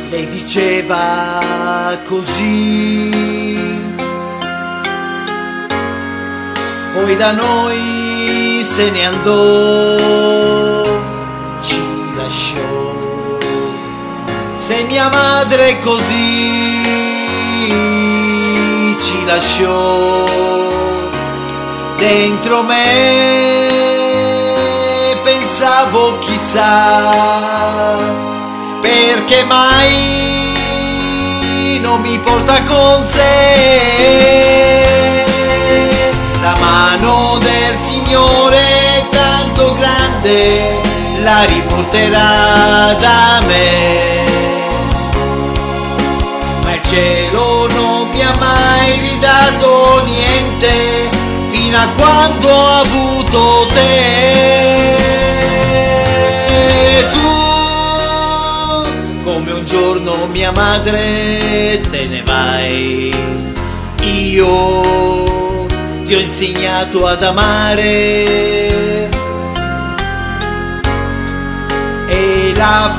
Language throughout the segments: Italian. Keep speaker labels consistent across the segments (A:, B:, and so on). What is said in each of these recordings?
A: Lei diceva così, poi da noi se ne andò, ci lasciò. Se mia madre così ci lasciò, dentro me pensavo chissà perché mai non mi porta con sé. La mano del Signore tanto grande la riporterà da me, ma il cielo non mi ha mai ridato niente fino a quando ho avuto te. Tu, come un giorno mia madre te ne vai, io ti ho insegnato ad amare, e la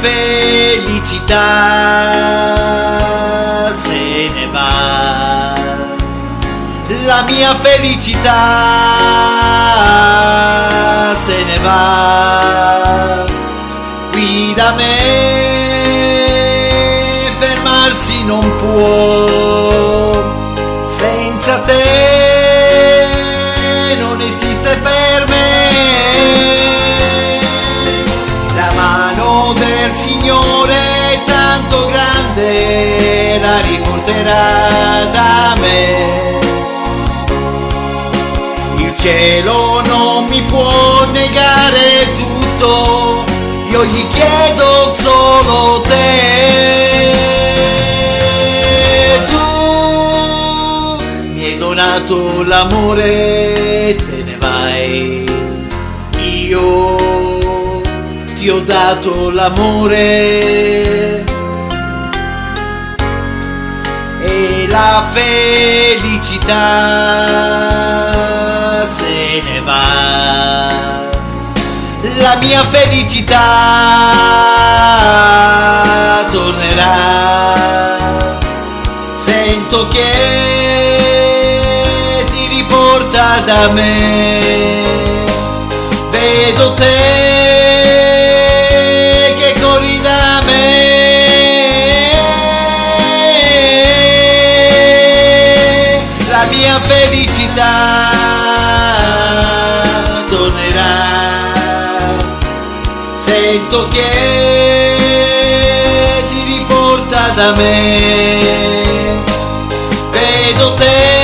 A: felicità se ne va, la mia felicità se ne va. Qui da me fermarsi non può, senza te non esiste per me. La mano del Signore tanto grande la riporterà da me, il cielo non mi può negare tutto, io gli chiedo solo te. Tu mi hai donato l'amore, te ne vai, io ti ho dato l'amore, e la felicità se ne va, la mia felicità tornerà. Sento che ti riporta da me, vedo te che corri da me, la mia felicità tornerà. Sento che ti riporta da me, vedo te